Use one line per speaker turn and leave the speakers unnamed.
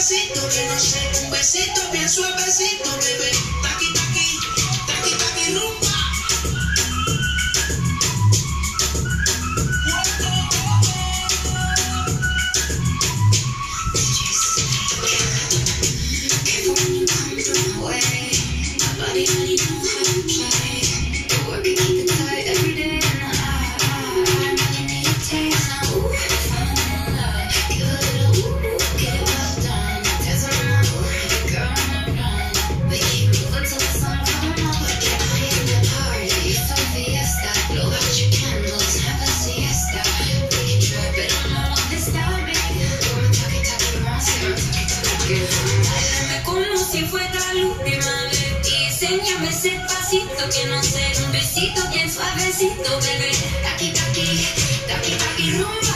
suavecito, que no sé, un besito bien suavecito, bebé. Taqui, taqui, taqui, taqui, rumba.
Como si fuera la última vez y enséñame ese pasito que no sé, un besito bien suavecito, bebé. Taqui, taqui, taqui, taqui, rumba.